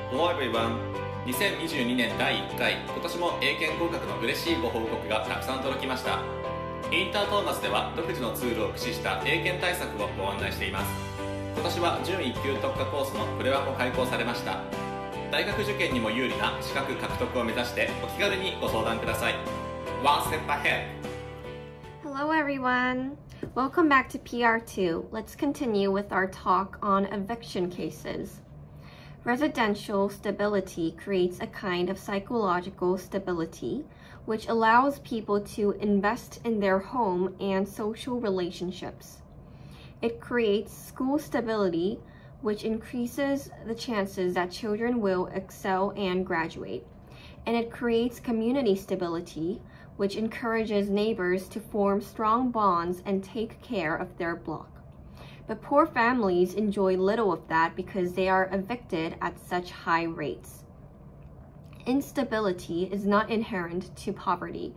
Hello everyone! 2022年第1回、今年も英検合格の嬉しいご報告がたくさん届きました。インタートーマスでは独自のツールを駆使した英検対策をご案内しています。今年は準1級特化コースのプレワも開講されました。大学受験にも有利な資格獲得を目指してお気軽にご相談ください。One step ahead! Hello everyone! Welcome back to PR2. Let's continue with our talk on eviction cases. Residential stability creates a kind of psychological stability which allows people to invest in their home and social relationships. It creates school stability, which increases the chances that children will excel and graduate. And it creates community stability, which encourages neighbors to form strong bonds and take care of their block. But poor families enjoy little of that because they are evicted at such high rates. Instability is not inherent to poverty.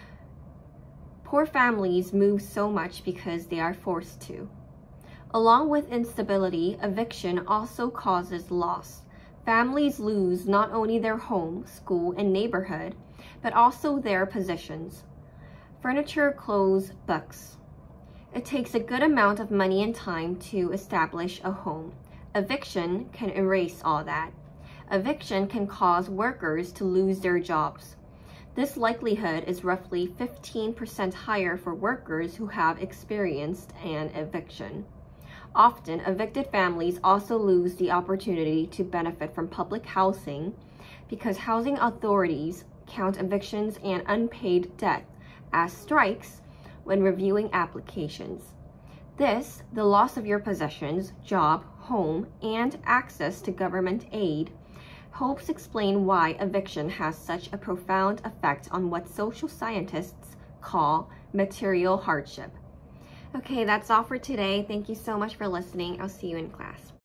Poor families move so much because they are forced to. Along with instability, eviction also causes loss. Families lose not only their home, school, and neighborhood, but also their possessions. Furniture, clothes, books. It takes a good amount of money and time to establish a home. Eviction can erase all that. Eviction can cause workers to lose their jobs. This likelihood is roughly 15% higher for workers who have experienced an eviction. Often, evicted families also lose the opportunity to benefit from public housing because housing authorities count evictions and unpaid debt as strikes when reviewing applications. This, the loss of your possessions, job, home, and access to government aid, helps explain why eviction has such a profound effect on what social scientists call material hardship. Okay, that's all for today. Thank you so much for listening. I'll see you in class.